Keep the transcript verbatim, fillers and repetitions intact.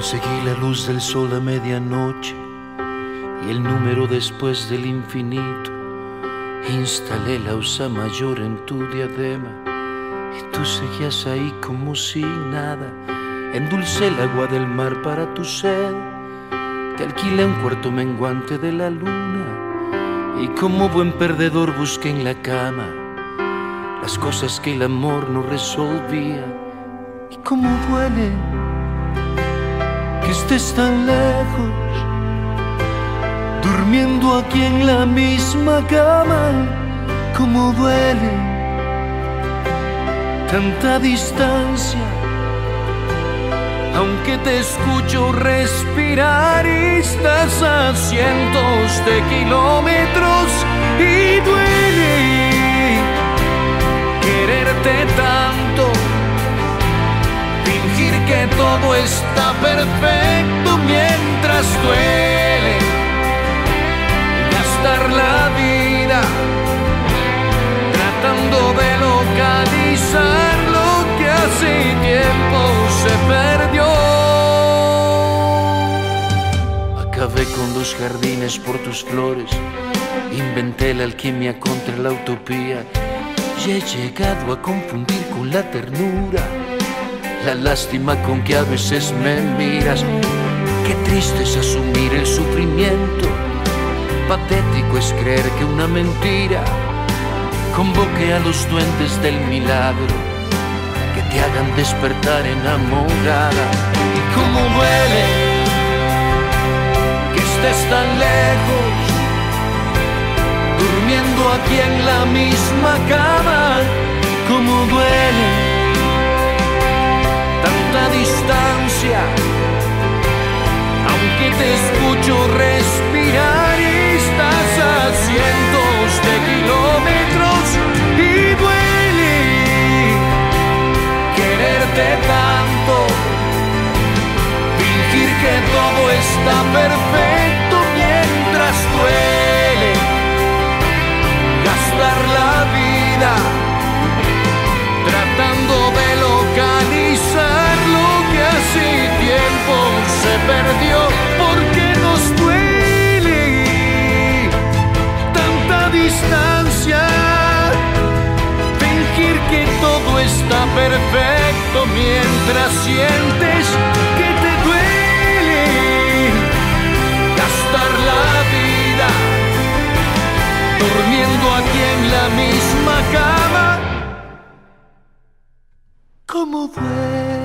Conseguí la luz del sol a medianoche y el número después del infinito. Instalé la osa mayor en tu diadema y tú seguías ahí como si nada. Endulcé el agua del mar para tu sed, te alquilé un cuarto menguante de la luna y como buen perdedor busqué en la cama las cosas que el amor no resolvía. Y cómo duele que estés tan lejos, durmiendo aquí en la misma cama. Cómo duele tanta distancia, aunque te escucho respirar y estás a cientos de kilómetros. Y duele quererte tanto, fingir que todo está perfecto mientras duele gastar la vida tratando de localizar lo que hace tiempo se perdió. Acabé con los jardines por tus flores, inventé la alquimia contra la utopía y he llegado a confundir con la ternura la lástima con que a veces me miras. Qué triste es asumir el sufrimiento, patético es creer que una mentira convoque a los duendes del milagro que te hagan despertar enamorada. Y cómo duele que estés tan lejos, durmiendo aquí en la misma cama. Cómo duele tanta distancia, aunque te escucho respirar y estás a cientos de kilómetros. Y duele quererte tanto, fingir que todo está perfecto mientras duele gastar la vida tratando de localizar lo que hace tiempo se perdió. Porque nos duele tanta distancia, fingir que todo está perfecto mientras sientes que te duele gastar la vida durmiendo aquí en la misma cama. Cómo duele